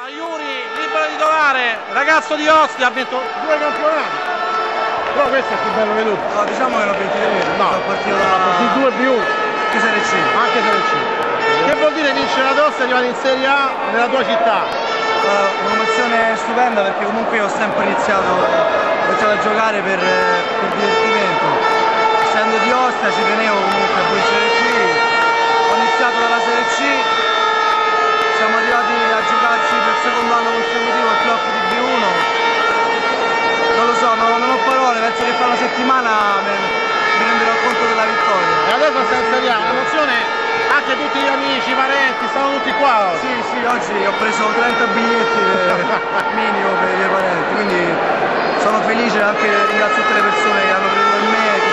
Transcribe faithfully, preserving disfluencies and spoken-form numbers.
Aiuri, libero di titolare, ragazzo di Ostia, ha vinto due campionati. Però questo è il più bello venuto. No, diciamo che l'obiettivo è no, partito da di due più. Anche Serie C. Anche Serie C. Che vuol dire vincere la Tosta e arrivare in Serie A nella tua città? Uh, Un'emozione stupenda perché comunque io ho sempre iniziato, ho iniziato a giocare per, per divertimento. Essendo di Ostia ci tenevo comunque a vincere qui. Ho iniziato dalla Serie C, siamo arrivati a giocarci per il secondo anno consecutivo il playoff di B uno. Non lo so, non, non ho parole, penso che fra una settimana mi, mi renderò conto della vittoria. E adesso stai in Serie A, un'emozione, anche tutti gli amici, i parenti, stanno tutti qua oggi. Sì, sì, oggi ho preso trenta biglietti per, minimo per i miei parenti, quindi sono felice, anche ringrazio tutte le persone che hanno creduto in me.